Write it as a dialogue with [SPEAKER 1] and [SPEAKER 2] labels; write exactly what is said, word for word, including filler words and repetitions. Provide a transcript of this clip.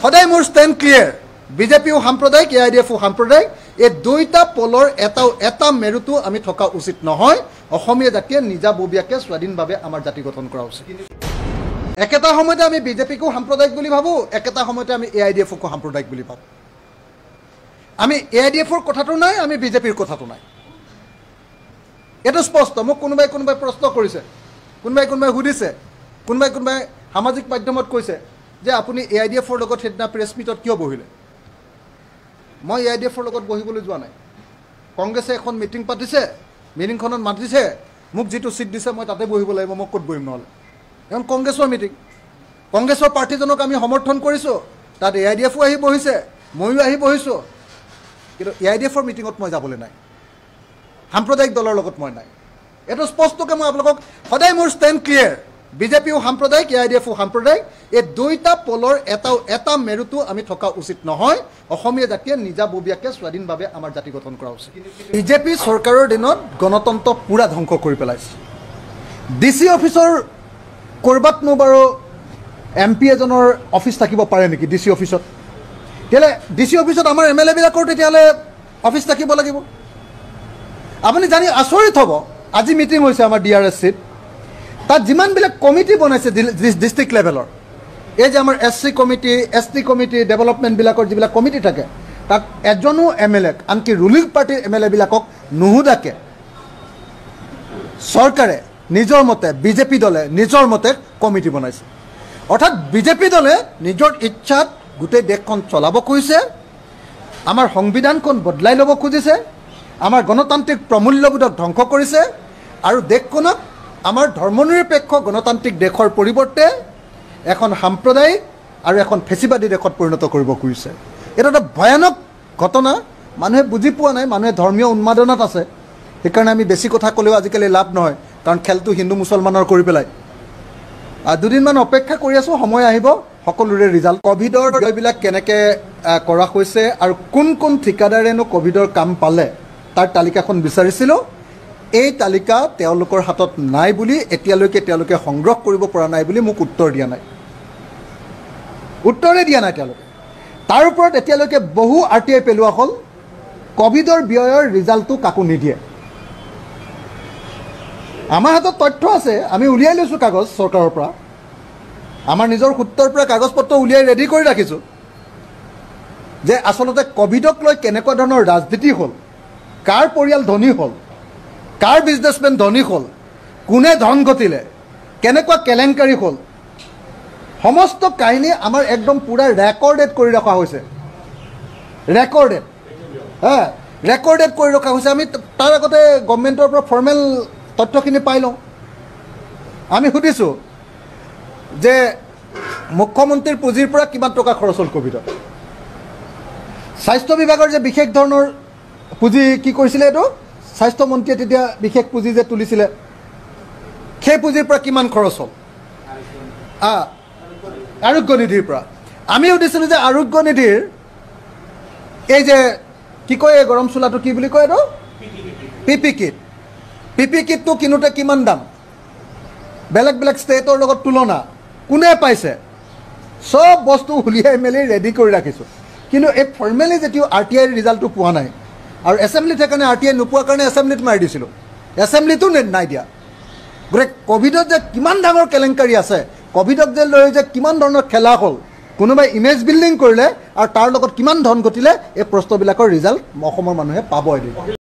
[SPEAKER 1] সদায় মোৰ stand clear বিজেপিও সাম্প্ৰদায়িক এ আই ডি এফও সাম্প্ৰদায়িক এই দুইটা পলৰ এটা এটা মেৰুটো আমি থকা উচিত নহয় অসমীয়া জাতিয়ে নিজাববীয়াকৈ স্বাধীনভাৱে আমাৰ জাতি গঠন কৰা উচিত একেটা সময়তে আমি বিজেপিকো সাম্প্ৰদায়িক বুলি ভাবোঁ একেটা সময়তে আমি এ আই ডি এফকো সাম্প্ৰদায়িক বুলি ভাবোঁ আমি এ আই ডি এফৰ কথাটো নাই আমি বিজেপিৰ কথাটো নাই এইটো স্পষ্ট মোক কোনোবাই কোনোবাই প্ৰশ্ন কৰিছে কোনোবাই কোনোবাই সুধিছে কোনোবাই কোনোবাই সামাজিক মাধ্যমত কৈছে যে আপুনি এ আই ডি এফৰ লগত সেইদিনা প্ৰেছ মিটত কিয় বহিলে মই এ আই ডি এফৰ লগত বহিবলৈ যোৱা নাই কংগ্ৰেছে এখন মিটিং পাতিছে মিটিংখনত মাতিছে মোক যিটো চিট দিছে মই তাতে বহিব লাগিব মই ক'ত বহিম নহ'লে এখন কংগ্ৰেছৰ মিটিং কংগ্ৰেছৰ প্ৰাৰ্থীজনক আমি সমৰ্থন কৰিছোঁ তাত এ আই ডি এফো আহি বহিছে ময়ো আহি বহিছোঁ কিন্তু এ আই ডি এফৰ মিটিঙত মই যাবলৈ নাই সাম্প্ৰদায়িক দলৰ লগত মই নাই এইটো স্পষ্টকৈ মই আপোনালোকক সদায় মোৰ ষ্টেণ্ড ক্লিয়াৰ বিজেপিও সাম্প্ৰদায়িক এ আই ডি এফও সাম্প্ৰদায়িক এই দুইটা পলৰ এটা এটা মেৰুটো আমি থকা উচিত নহয় অসমীয়া জাতিয়ে নিজাববীয়াকৈ স্বাধীনভাৱে আমাৰ জাতি গঠন কৰা উচিত বিজেপি চৰকাৰৰ দিনত গণতন্ত্ৰ পূৰা ধ্বংস কৰি পেলাইছে ডি চি অফিচৰ ক'ৰবাতনো বাৰু এম পি এজনৰ অফিচ থাকিব পাৰে নেকি ডি চি অফিচত তেতিয়াহ'লে ডি চি অফিচত আমাৰ এম এল এবিলাকৰ তেতিয়াহ'লে অফিচ থাকিব লাগিব আপুনি জানি আচৰিত হ'ব আজি মিটিং হৈছে আমাৰ ডি আৰ এছ চিত তাত যিমানবিলাক কমিটি বনাইছে ডিষ্ট্ৰিক্ট লেভেলৰ এই যে আমাৰ S C committee S T committee ডেভেলপমেণ্টবিলাকৰ যিবিলাক কমিটি থাকে তাত এজনো এম এল এক আনকি ৰুলিং পাৰ্টিৰ এম এল এবিলাকক নুসুধাকে চৰকাৰে নিজৰ মতে বিজেপি দলে নিজৰ মতে কমিটি বনাইছে অৰ্থাৎ বিজেপি দলে নিজৰ ইচ্ছাত গোটেই দেশখন চলাব খুজিছে আমাৰ সংবিধানখন বদলাই ল'ব খুজিছে আমাৰ গণতান্ত্ৰিক প্ৰমূল্যবোধক ধ্বংস কৰিছে আৰু দেশখনক আমাৰ ধৰ্মনিৰপেক্ষ গণতান্ত্ৰিক দেশৰ পৰিৱৰ্তে এখন সাম্প্ৰদায়িক আৰু এখন ফেচিবাদী দেশত পৰিণত কৰিব খুজিছে এইটো এটা ভয়ানক ঘটনা মানুহে বুজি পোৱা নাই মানুহে ধৰ্মীয় উন্মাদনাত আছে সেইকাৰণে আমি বেছি কথা ক'লেও আজিকালি লাভ নহয় কাৰণ খেলটো হিন্দু মুছলমানৰ কৰি পেলাই দুদিনমান অপেক্ষা কৰি আছোঁ সময় আহিব সকলোৰে ৰিজাল্ট ক'ভিডৰ এইবিলাক কেনেকৈ কৰা হৈছে আৰু কোন কোন ঠিকাদাৰেনো ক'ভিডৰ কাম পালে তাৰ তালিকাখন বিচাৰিছিলোঁ এই তালিকা তেওঁলোকৰ হাতত নাই বুলি এতিয়ালৈকে তেওঁলোকে সংগ্ৰহ কৰিব পৰা নাই বুলি মোক উত্তৰ দিয়া নাই উত্তৰে দিয়া নাই তেওঁলোকে তাৰ ওপৰত এতিয়ালৈকে বহু আৰ টি আই পেলোৱা হ'ল ক'ভিডৰ ব্যয়ৰ ৰিজাল্টটো কাকো নিদিয়ে আমাৰ হাতত তথ্য আছে আমি উলিয়াই লৈছোঁ কাগজ চৰকাৰৰ পৰা আমাৰ নিজৰ সূত্ৰৰ পৰা কাগজ পত্ৰ উলিয়াই ৰেডি কৰি ৰাখিছোঁ যে আচলতে ক'ভিডক লৈ কেনেকুৱা ধৰণৰ ৰাজনীতি হ'ল কাৰ পৰিয়াল ধনী হ'ল কাৰ বিজনেছমেন ধনী হ'ল কোনে ধন ঘটিলে কেনেকুৱা কেলেংকাৰী হ'ল সমস্ত কাহিনী আমাৰ একদম পূৰা ৰেকৰ্ডেড কৰি ৰখা হৈছে ৰেকৰ্ডেড হা ৰেকৰ্ডেড কৰি ৰখা হৈছে আমি তাৰ আগতে গভৰ্ণমেণ্টৰ পৰা ফৰ্মেল তথ্যখিনি পাই লওঁ আমি সুধিছোঁ যে মুখ্যমন্ত্ৰীৰ পুঁজিৰ পৰা কিমান টকা খৰচ হ'ল ক'ভিডত স্বাস্থ্য বিভাগৰ যে বিশেষ ধৰণৰ পুঁজি কি কৰিছিলে এইটো স্বাস্থ্যমন্ত্ৰীয়ে তেতিয়া বিশেষ পুঁজি যে তুলিছিলে সেই পুঁজিৰ পৰা কিমান খৰচ হ'ল আৰোগ্য নিধিৰ পৰা আমি সুধিছিলোঁ যে আৰোগ্য নিধিৰ এই যে কি কয় এই গৰম চোলাটো কি বুলি কয় এইটো P P kit P P কিটটো কিনোতে কিমান দাম বেলেগ বেলেগ ষ্টেটৰ লগত তুলনা কোনে পাইছে চব বস্তু উলিয়াই মেলি ৰেডি কৰি ৰাখিছোঁ কিন্তু এই ফৰ্মেলি যেতিয়া আৰ টি আইৰ ৰিজাল্টটো পোৱা নাই আৰু এছেম্বলিত সেইকাৰণে আৰ টি আই নোপোৱাৰ কাৰণে এছেম্বলিত মাৰি দিছিলোঁ এছেম্বলিতো নাই দিয়া গতিকে ক'ভিডত যে কিমান ডাঙৰ কেলেংকাৰী আছে ক'ভিডক যে লৈ যে কিমান ধৰণৰ খেলা হ'ল কোনোবাই ইমেজ বিল্ডিং কৰিলে আৰু তাৰ লগত কিমান ধন ঘটিলে এই প্ৰশ্নবিলাকৰ ৰিজাল্ট অসমৰ মানুহে পাব এদিন